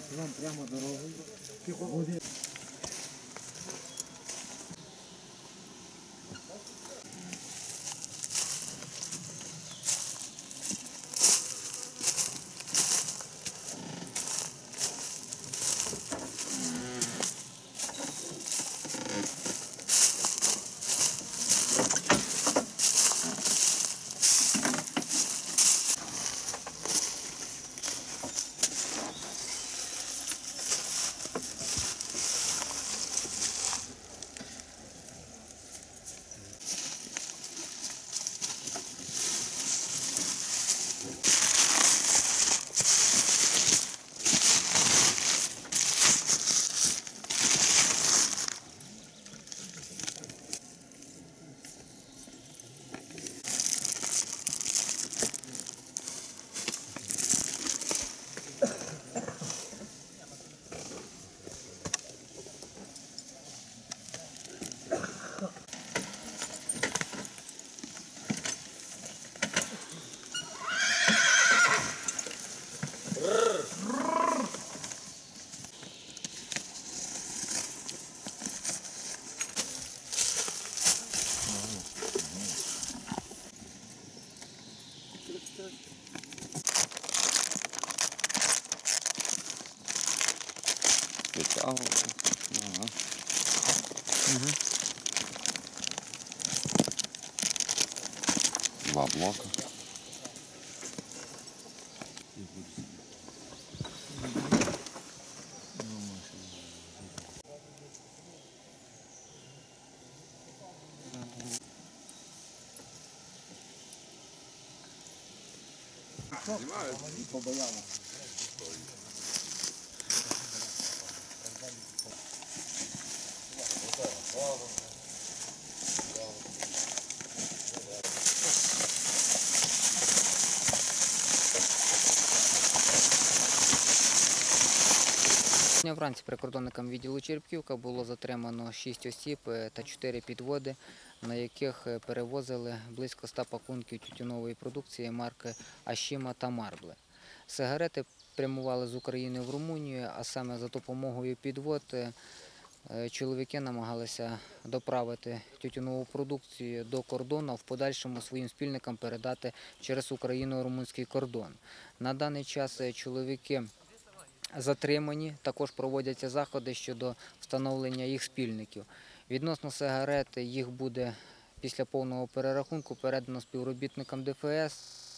Вам прямо дорогою. Буде. Два блока. Вранці прикордонникам відділу Черепківка було затримано 6 осіб та 4 підводи, на яких перевозили близько 100 пакунків тютюнової продукції марки «Ашіма» та «Марбле». Сигарети прямували з України в Румунію, а саме за допомогою підвод чоловіки намагалися доправити тютюнову продукцію до кордону, а в подальшому своїм спільникам передати через україно-румунський кордон. На даний час чоловіки затримані, також проводяться заходи щодо встановлення їх спільників. Відносно сигарет, їх буде після повного перерахунку передано співробітникам ДФС.